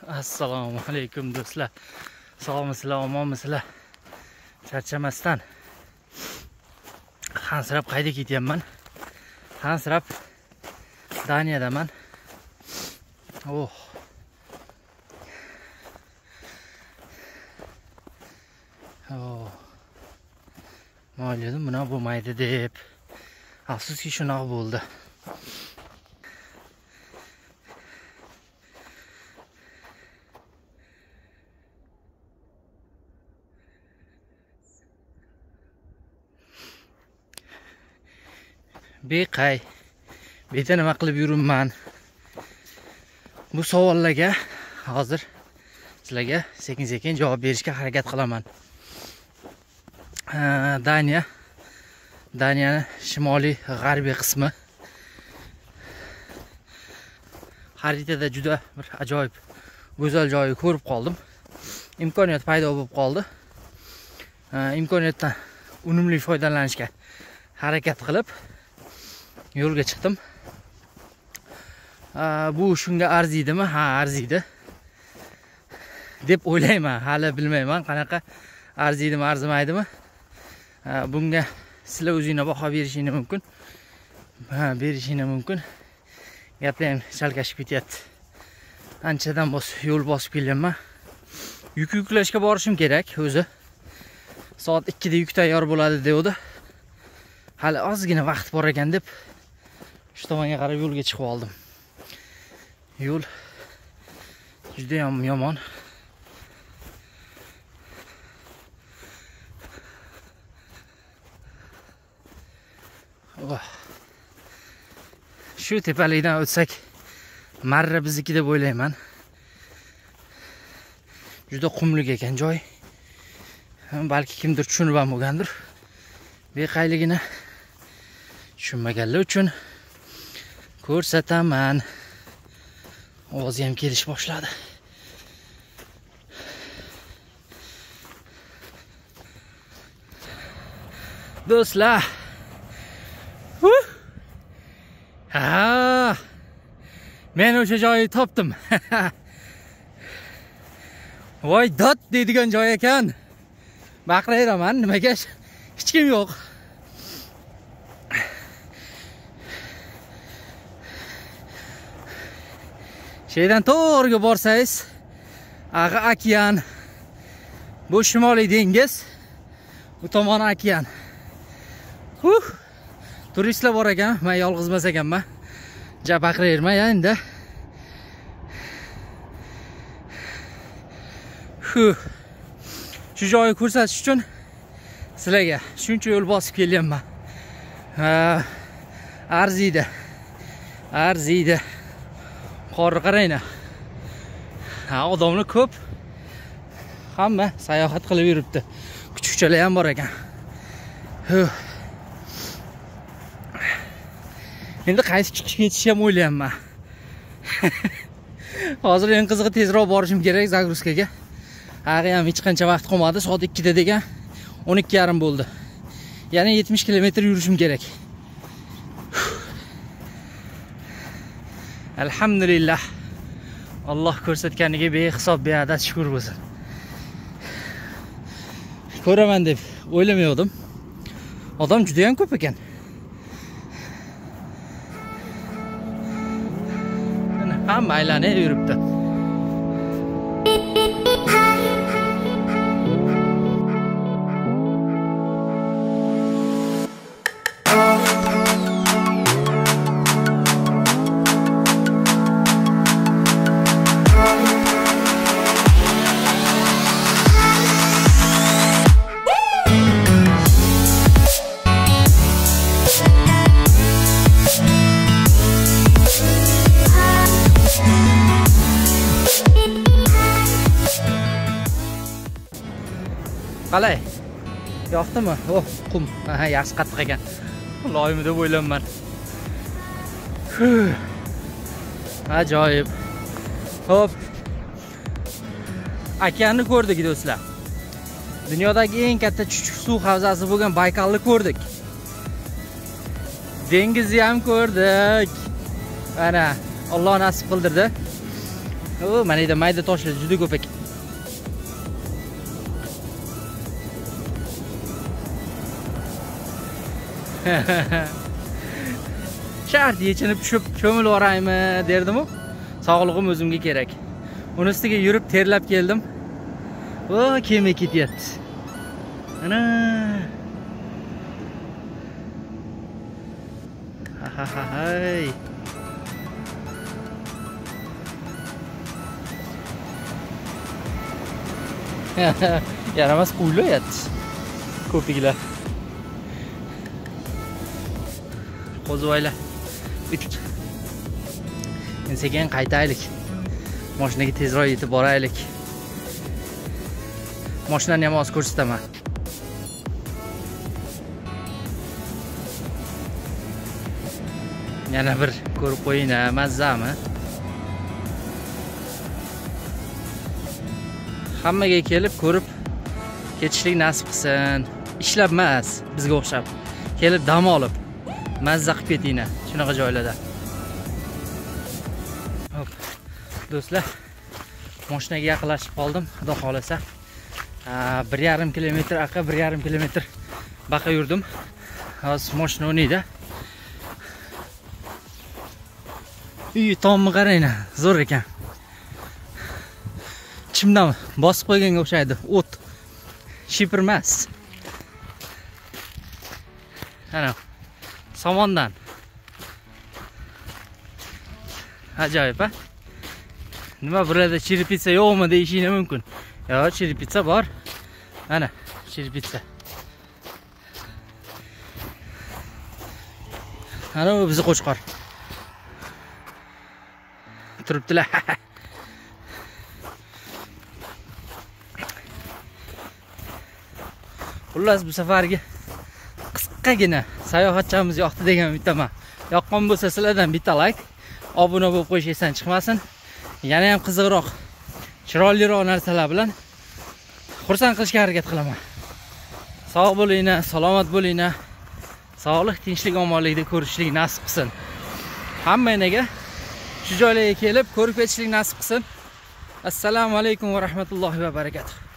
Assalomu alaykum do'stlar. Sog'misizlar, omonmisizlar? Charchamasdan hansirab qayda ketyapman? Hansirab Daniyadaman. Oh. Oh. Maylidim, buna bo'lmaydi deb. Afsuski shunaqa bo'ldi. Beqay. Beta nima qilib yuribman? Bu savollarga hozir sizlarga sekin-sekin javob berishga harakat qilaman. Daniyaning shimoliy g'arbiy qismi xaritada juda bir ajoyib go'zal joyi ko'rib qoldim. Imkoniyat paydo bo'lib qoldi. Imkoniyatdan unumli foydalanishga harakat qilib yo'lga chiqdim. Bu shunga arziydimi? Ha, arziydi deb o'ylayman. Hali bilmayman qanaqa arziydimi, arzimaydimi. Bunga sizlar o'zingizlar baho berishingiz mumkin. Berishingiz mumkin. Gaplar ham chalkashib ketyapti. Anchadan yo'l bosib kelyapman. Yuk yuklashga borishim kerak o'zi. Soat 2 da yuk tayyor bo'ladi dedi. Hali ozgina vaqt bor ekan deb shu tomonga qarab yo'lga chiqib oldim. Yo'l juda ham yomon. Shu tepalikdan o'tsak marra bizniki deb o'ylayman. Juda qumlik ekan joy. Balki kimdir tushunib ham bo'lgandir. Beqayligini tushunmaganlar uchun ko'rsataman. Ovozi ham kelish boshladi. Do'stlar. Men o'sha joyni topdim. Voy dot deydigan joy ekan. Baqirayapman, nimaga hech kim yo'q. Şeydan to'g'riga borsangiz, ag'i okean. Bu shimoliy dengiz, bu tomon okean. Turistlar bor ekan, men yolg'iz emas ekanman. Ja baqirayapman ya endi. Shu joyni ko'rsatish uchun sizlarga shuncha yo'l bosib kelyapman. Arziydi. Qorni qarayna. Odamlar ko'p. Hamma sayohat qilib yuribdi. Kuchukchalar ham bor ekan. Endi qaysi ketishni ham o'ylayapman. Hozir eng qizig'i tezroq borishim kerak Zagruzkaga. Hali ham hech qancha vaqt qolmadi. Soat 2 da degan 12:30 bo'ldi. Ya'ni 70 kilometr yurishim kerak. Alhamdulillah. Alloh ko'rsatganiga behisob beadad shukr bo'lsin. Ko'raman deb o'ylamayotgandim. Odam juda ham ko'p ekan. Hamma aylanib yuribdi. Qalay? Yoqdimi? Oh, qum. Yaxshi qattiq ekan. Loyimi deb o'ylayman. Ajoyib. Xo'p. Okeanni ko'rdik do'stlar. Dunyodagi eng katta chuchuk suv havzasi bo'lgan Baykalni ko'rdik. Dengizni ham ko'rdik. Ana, Alloh nasib qildirdi. O, mana yerda mayda toshlar juda ko'p ekan. Shart yechinib tushib cho'milib oraymi derdim-ku. Sog'lig'im o'zimga kerak. Uni ustiga yurib terlab keldim. O, kema ketyapti. Ana. Hay. Yaramas quvlayapti. Ko'piklar. Qo'zvoylar. Bitik. Men sekin qaytaylik. Mashinaga tezroq yetib boraylik. Mashinani ham oz ko'rsataman. Yana bir ko'rib qo'ying, mazzami? Hammaga kelib ko'rib ketishlik nasib qilsin. Ishlab emas, bizga o'xshab. Kelib dam olib, mazza qilib ketinglar, shunaqa joylarda. Hop. Do'stlar, mashinaga yaqinlashib qoldim, xudo xolasa. 1,5 kilometr aqqa 1,5 kilometr baqa yurdim. Hozir mashina o'ynaydi. Uy tomni qaranglar, zo'r ekan. Chimdan bosib qo'yganga o'xshaydi, o't. Shipir emas. Ana, somondan. Ajoyib, ha? Nima burada chiripitsa yo'qmi deyishing mumkin. Yo'q, chiripitsa bor. Ana, chiripitsa. Ana bu bizni qo'chqor. Turibdilar. Xullas bu safargi qisqagina sayohatchamiz yoqdi degan bittaman. Yoqqan bo'lsa sizlardan bitta like, obuna bo'lib qo'yish esdan chiqmasin. Yana ham qiziqroq, chiroyliroq narsalar bilan xursand qilishga harakat qilaman. Sog' bo'linglar, salomat bo'linglar. Sog'lik, tinchlik, omonlikda ko'rishlik nasib qilsin. Hammaga shu joylarga kelib ko'rib ketishlik nasib qilsin. Assalomu alaykum va rahmatullohi va barakatuh.